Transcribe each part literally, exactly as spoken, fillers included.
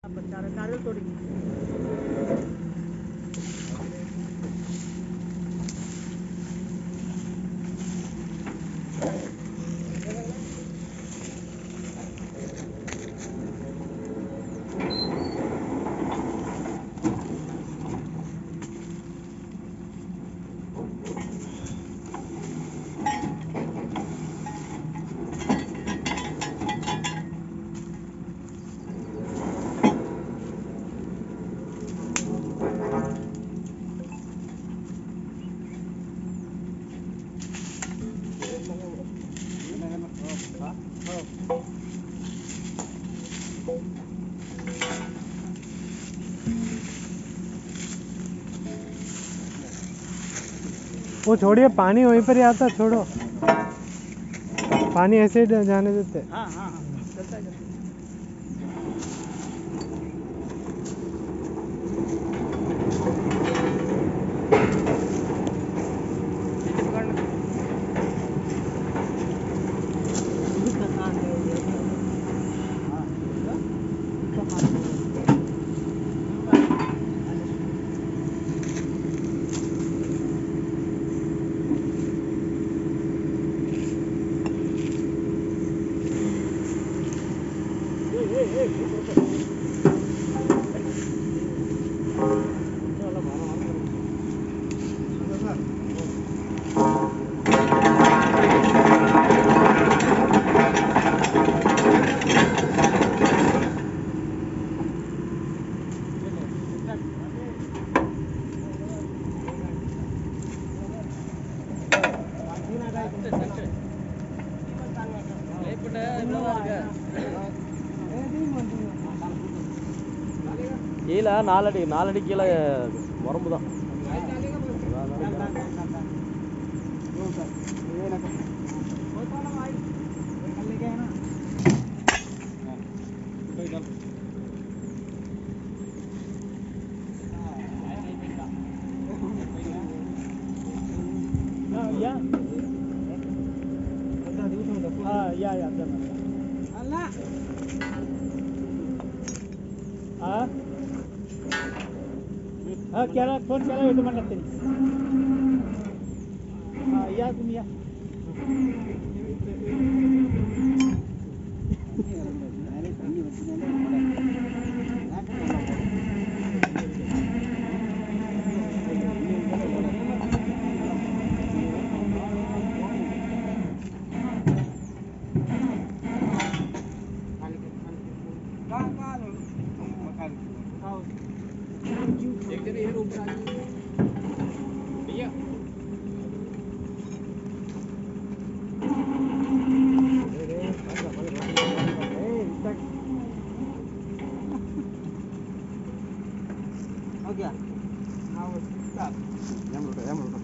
नारियल तोड़ी वो छोड़िए, पानी वहीं पर ही आता, छोड़ो पानी ऐसे ही जाने देते। हाँ हाँ हाँ चलता है கீழே நாலடி நாலடி கீழே உரம்பு தான். या या अल्लाह हाँ हाँ क्या फोन केला येतो म्हणला त्यांनी हाँ या तुम्ही या एक जने ये रूम में भैया हो गया हाँ वो ஏன் முழுக்க ஏன் முழுக்க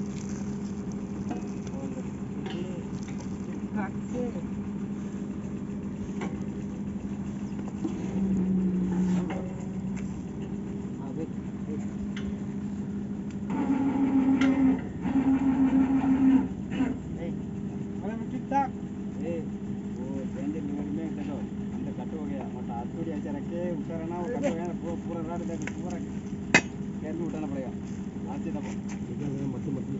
पूरा रात पूरा कैसे उठाना पड़ेगा आज से मत मत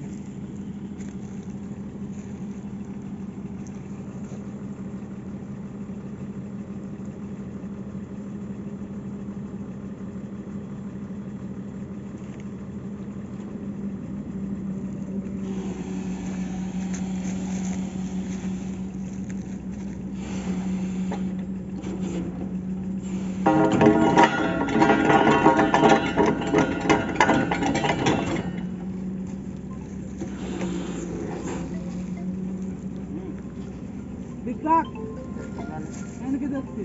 Dikkat! Yani kadar tutuyor.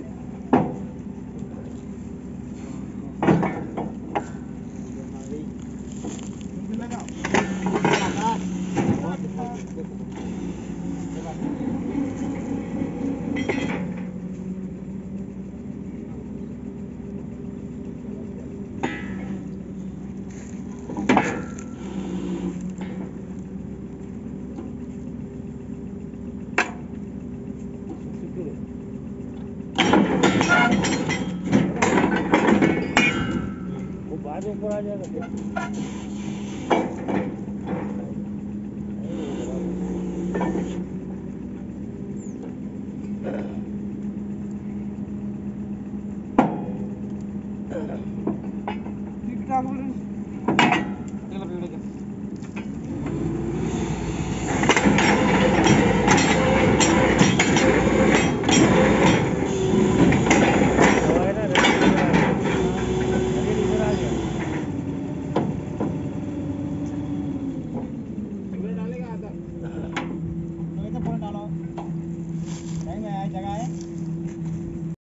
ऊपर आ जाएगा।